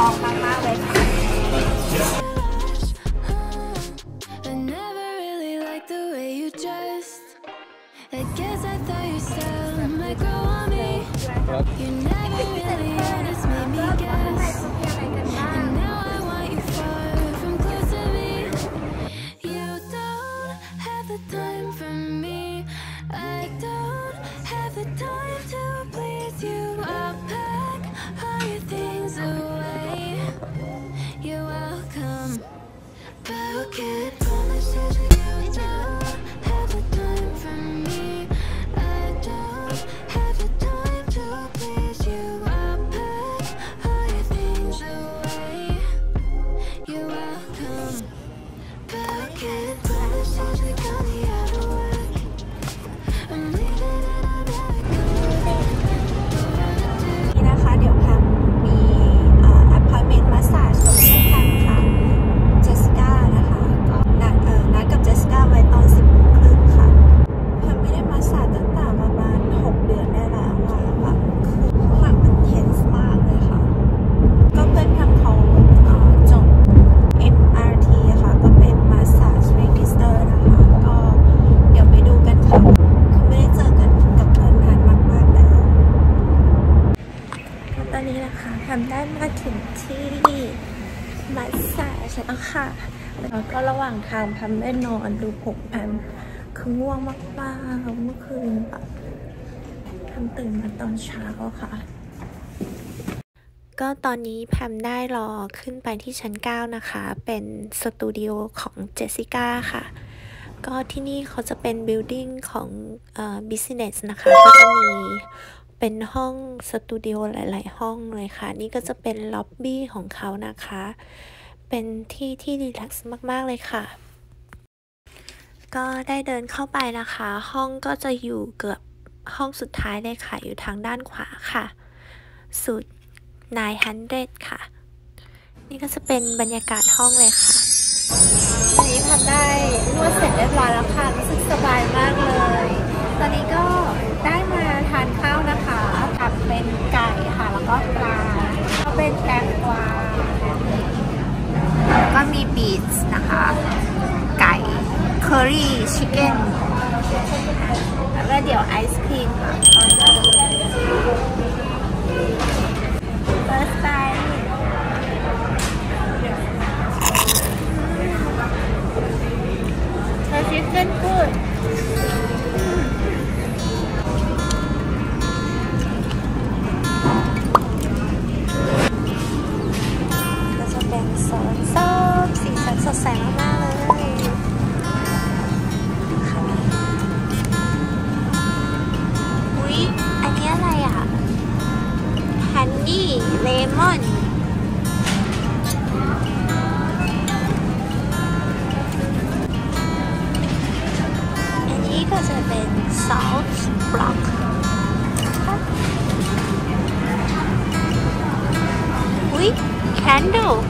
องมากๆเลยค่ะได้มาถึงที่มัสซาจแล้วค่ะแล้วก็ระหว่างทางแพมได้นอนดูผมแพมคือง่วงมากๆเมื่อคืนแบบแพมตื่นมาตอนเช้าค่ะก็ตอนนี้แพมได้รอขึ้นไปที่ชั้น9นะคะเป็นสตูดิโอของเจสสิก้าค่ะก็ที่นี่เขาจะเป็นบิลดิ้งของbusiness นะคะก็จะมีเป็นห้องสตูดิโอหลายๆห้องเลยค่ะนี่ก็จะเป็นล็อบบี้ของเขานะคะเป็นที่รีแลกซ์มากๆเลยค่ะก็ได้เดินเข้าไปนะคะห้องก็จะอยู่เกือบห้องสุดท้ายเลยค่ะอยู่ทางด้านขวาค่ะสุด900ค่ะนี่ก็จะเป็นบรรยากาศห้องเลยค่ะตอนนี้ทำได้นวดเสร็จเรียบร้อยแล้วค่ะรู้สึกสบายมากเลยตอนนี้ก็ได้มาทานข้าวนะคะทำเป็นไก่ค่ะแล้วก็ปลาก็เป็นแตงกวาก็มีบีทส์นะคะไก่เคอรี่ชิคเก้นแล้วก็เดี๋ยวไอศครีมค่ะ first time the chicken goodสีสันสดใสมากๆเลยอุ๊ยอันนี้อะไรอ่ะฮันนี่เลมอนอันนี้ก็จะเป็นซอสบล็อกอุ๊ยแคนเดิล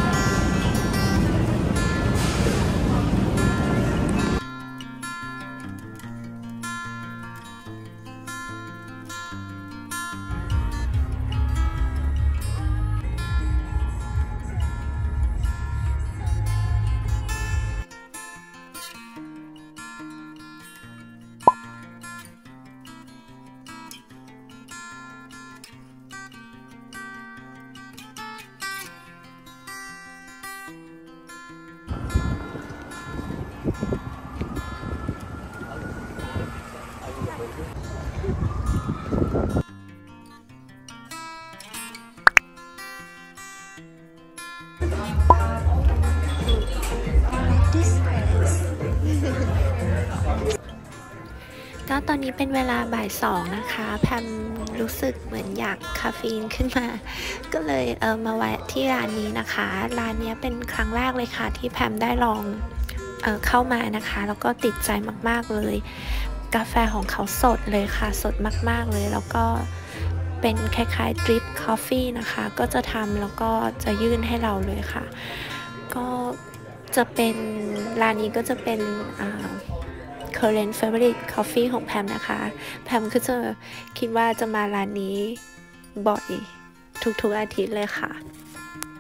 ก็ตอนนี้เป็นเวลาบ่าย2นะคะแพมรู้สึกเหมือนอยากคาเฟอีนขึ้นมาก็เลยมาแวะที่ร้านนี้นะคะร้านนี้เป็นครั้งแรกเลยค่ะที่แพมได้ลองเข้ามานะคะแล้วก็ติดใจมากๆเลยกาแฟของเขาสดเลยค่ะสดมากๆเลยแล้วก็เป็นคล้ายๆดริปคอฟฟี่นะคะก็จะทำแล้วก็จะยื่นให้เราเลยค่ะก็จะเป็นร้านนี้ก็จะเป็นcurrent favorite coffee ของแพมนะคะแพมก็จะคิดว่าจะมาร้านนี้บ่อยทุกๆอาทิตย์เลยค่ะ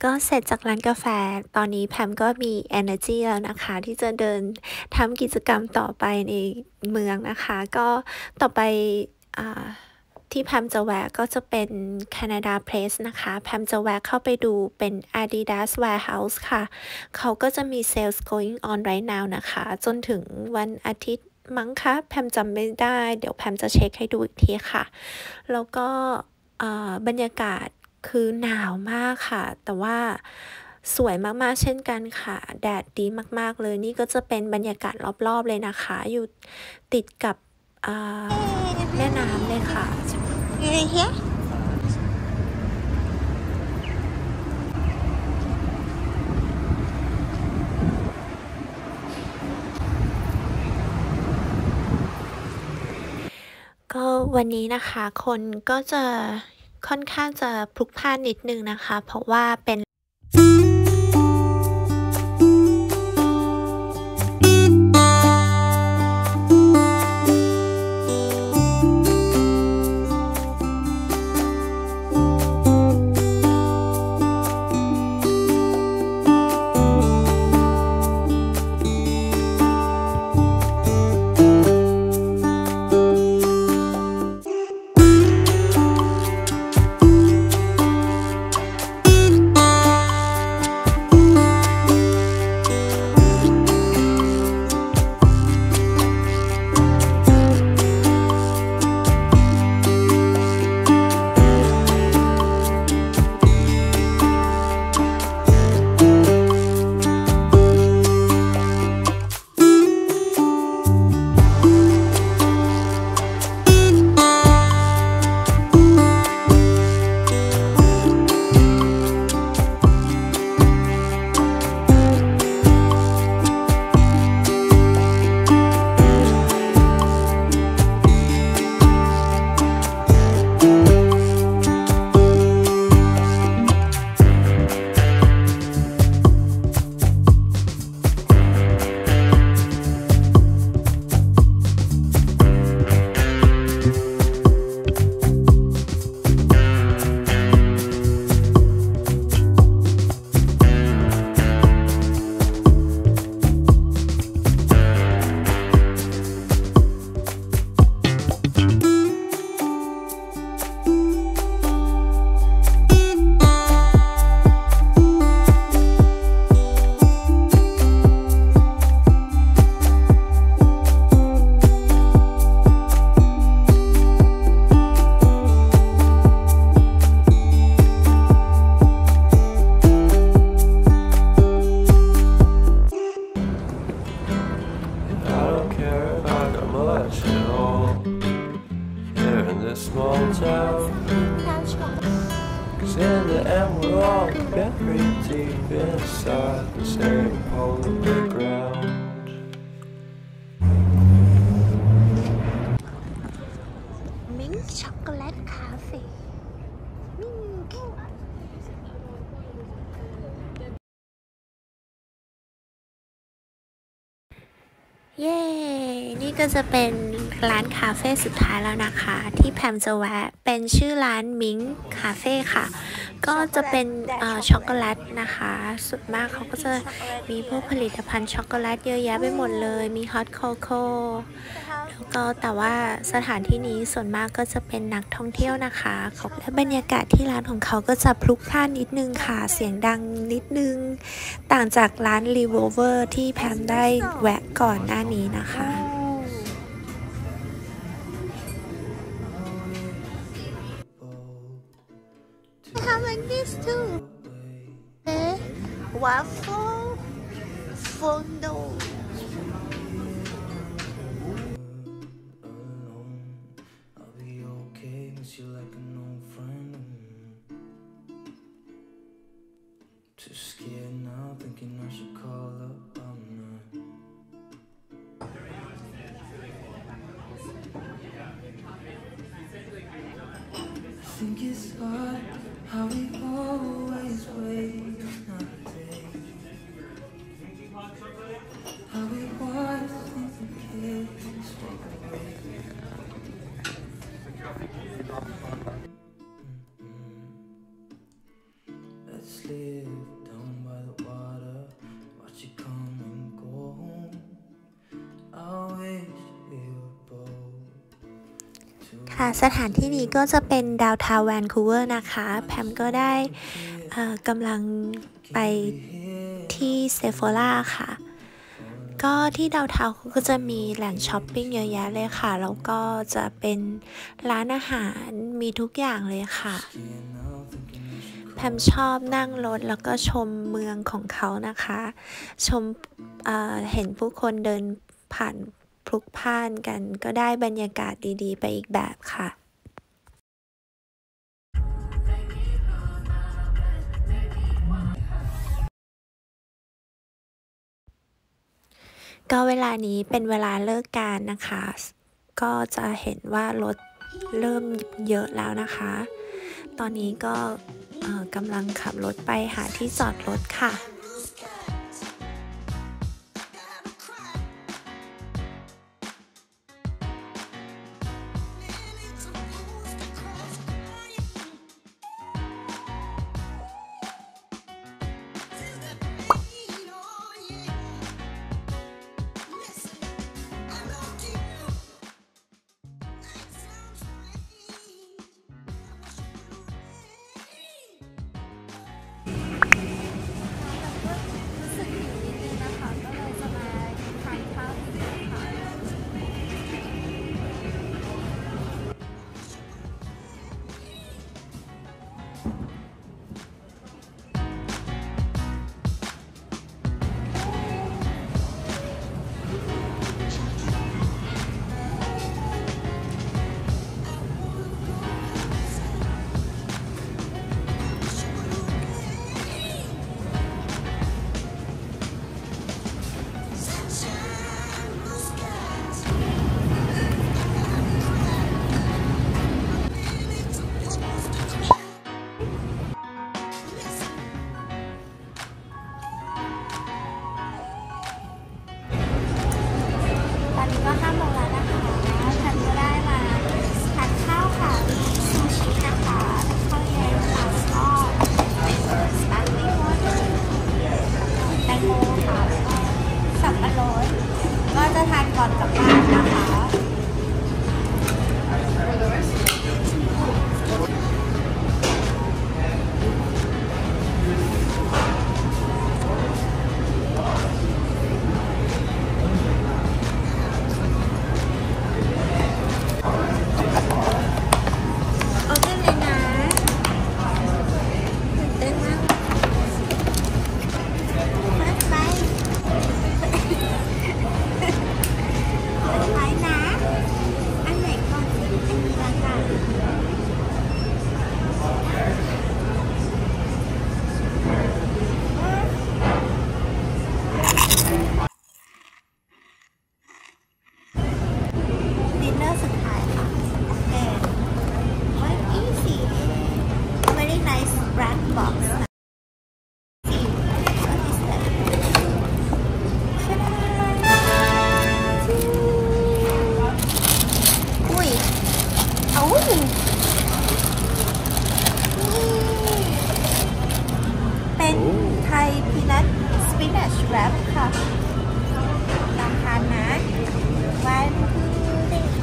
ก็เสร็จจากร้านกาแฟตอนนี้แพมก็มี energy แล้วนะคะที่จะเดินทำกิจกรรมต่อไปในเมืองนะคะก็ต่อไปที่แพมจะแวะก็จะเป็น Canada Place นะคะแพมจะแวะเข้าไปดูเป็น Adidas Warehouse ค่ะเขาก็จะมี sales going on right now นะคะจนถึงวันอาทิตย์มั้งคะแพมจำไม่ได้เดี๋ยวแพมจะเช็คให้ดูอีกทีค่ะแล้วก็บรรยากาศคือหนาวมากค่ะแต่ว่าสวยมากๆเช่นกันค่ะแดดดีมากๆเลยนี่ก็จะเป็นบรรยากาศรอบๆเลยนะคะอยู่ติดกับแม่น้ำเลยค่ะก็วันนี้นะคะคนก็จะค่อนข้างจะพลุกพล่านนิดนึงนะคะเพราะว่าเป็น small town, 'cause in the end we're all buried deep inside the same hole in the ground. มิ้งช็อกโกแลตคาเฟ่มิ้งเย้นี่ก็จะเป็นร้านคาเฟ่สุดท้ายแล้วนะคะที่แพมจะแวะเป็นชื่อร้านมิงคาเฟ่ค่ะก็จะเป็นช็อกโกแลตนะคะสุดมากเขาก็จะมีพวกผลิตภัณฑ์ช็อกโกแลตเยอะแยะไปหมดเลยมีฮอตโคโค่แล้วก็แต่ว่าสถานที่นี้ส่วนมากก็จะเป็นนักท่องเที่ยวนะคะและบรรยากาศที่ร้านของเขาก็จะพลุกพล่านนิดนึงค่ะเสียงดังนิดนึงต่างจากร้าน Revolver ที่แพมได้แวะก่อนหน้านี้นะคะ I have like this too. Waffle fondue. I'll be okay, miss you like an old friend. Too scared now, thinking I should call up. I'm not. I think it's hard how we always wait another day. How we watch things the kids walk away. Let's live. ค่ะสถานที่นี้ก็จะเป็นดาวน์ทาวน์แวนคูเวอร์นะคะแพมก็ได้กำลังไปที่เซโฟล่าค่ะก็ที่ดาวน์ทาวน์ก็จะมีแหล่งช้อปปิ้งเยอะแยะเลยค่ะแล้วก็จะเป็นร้านอาหารมีทุกอย่างเลยค่ะแพมชอบนั่งรถแล้วก็ชมเมืองของเขานะคะชมเห็นผู้คนเดินผ่านพลุกพล่านกันก็ได้บรรยากาศดีๆไปอีกแบบค่ะก็เวลานี้เป็นเวลาเลิกงานนะคะก็จะเห็นว่ารถเริ่มเยอะแล้วนะคะตอนนี้ก็กำลังขับรถไปหาที่จอดรถค่ะตอนนี้ก็5 โมงแล้วนะคะฉันก็ได้มาทานข้าวค่ะซูชินะคะข้าวเย็นค่ะแล้วก็เป็นสปาเกตตี้วอเตอร์แตงโมค่ะแล้วก็สับปะรดก็จะทานก่อนกลับบ้านนะคะดินเนอร์สุดท้ายค่ะWhat is it? Very nice red box. See, what is that? Ui, oh,เป็นไทยพีนัทสปินัชแรปค่ะลองทานนะวันคือเด็ก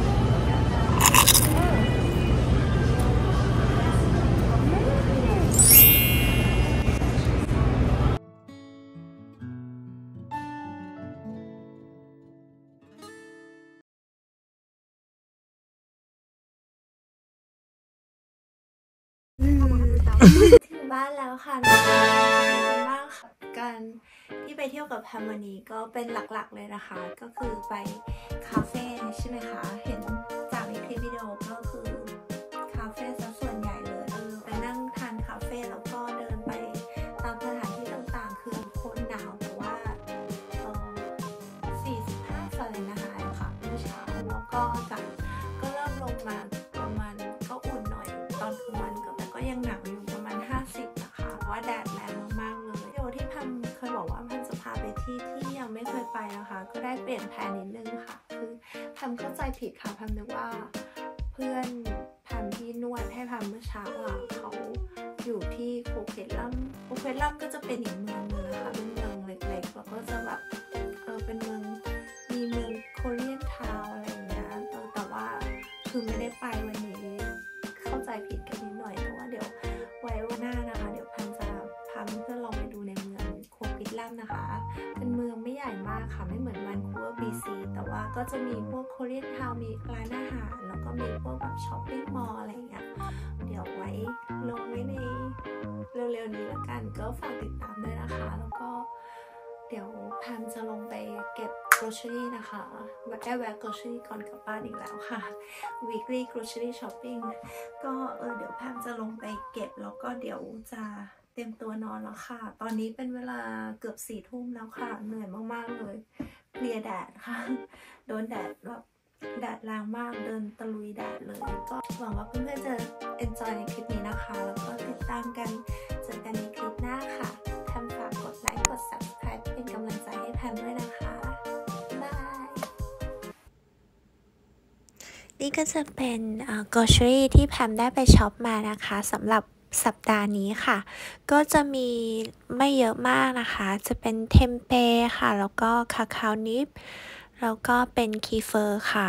ถึงบ้านแล้วค่ะเป็นบ้างค่ะการที่ไปเที่ยวกับแพมวันนี้ก็เป็นหลักๆเลยนะคะก็คือไปคาเฟ่ใช่ไหมคะเห็นจากในคลิปวิดีโอก็คือคาเฟ่ซะส่วนใหญ่เลยไปนั่งทานคาเฟ่แล้วก็เดินไปตามสถานที่ต่างๆคือโคตรหนาวแต่ว่า45 ฟาเรนไฮต์ค่ะเมื่อเช้าแล้วก็ก็เริ่มลงมาประมาณก็อุ่นหน่อยตอนกลางวันแต่ก็ยังหนาวอยู่ประมาณ50นะคะเพราะว่าแดดแรงมากๆเลยวิดีโอที่แพมเคยบอกว่าแพมจะพาไปที่ยังไม่เคยไปนะคะก็ได้เปลี่ยนแผนนิดนึงค่ะคือแพมเข้าใจผิดค่ะแพมนึกว่าเพื่อนแพมที่นวดให้แพมเมื่อเช้าเขาอยู่ที่โคเคตลัมก็จะเป็นอีกเมืองนึงนะคะเป็นเมืองเล็กๆแล้วก็จะแบบเป็นเมืองมีเมืองโคเรียนทาวน์อะไรอย่างเงี้ยแต่ว่าคือไม่ได้ไปค่ะไม่เหมือนแวนคูเวอร์ BC แต่ว่าก็จะมีพวก Korean Town มีร้านอาหารแล้วก็มีพวกแบบช้อปปิ้งมอลล์อะไรอย่างเงี้ยเดี๋ยวไว้ลงไว้ในเร็วๆนี้ละกันก็ฝากติดตามด้วยนะคะแล้วก็เดี๋ยวแพมจะลงไปเก็บ grocery นะคะได้แวะ grocery ก่อนกลับบ้านอีกแล้วค่ะ weekly grocery shopping ก็เดี๋ยวแพมจะลงไปเก็บแล้วก็เดี๋ยวจะเตรียมตัวนอนแล้วค่ะตอนนี้เป็นเวลาเกือบ4 ทุ่มแล้วค่ะเหนื่อยมากๆเลยเพลียแดดค่ะโดนแดดแบบแดดแรงมากเดินตะลุยแดดเลยก็หวังว่าเพื่อนๆจะ enjoy ในคลิปนี้นะคะแล้วก็ติดตามกันเจอกันในคลิปหน้าค่ะแพมฝากกดไลค์กด subscribe เป็นกำลังใจให้แพมด้วยนะคะบายนี่ก็จะเป็นgrocery ที่แพมได้ไปช็อปมานะคะสำหรับสัปดาห์นี้ค่ะก็จะมีไม่เยอะมากนะคะจะเป็นเทมเปค่ะแล้วก็คาคาวนิปแล้วก็เป็นคีเฟอร์ค่ะ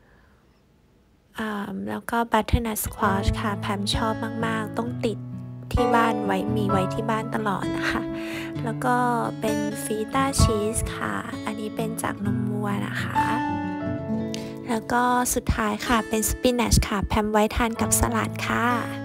แล้วก็บัตเทอร์นัทสควอชค่ะแพมชอบมากๆต้องติดที่บ้านมีไว้ที่บ้านตลอดนะคะแล้วก็เป็นฟีต้าชีสค่ะอันนี้เป็นจากนมวัวนะคะแล้วก็สุดท้ายค่ะเป็นสปินัชค่ะแพมไว้ทานกับสลัดค่ะ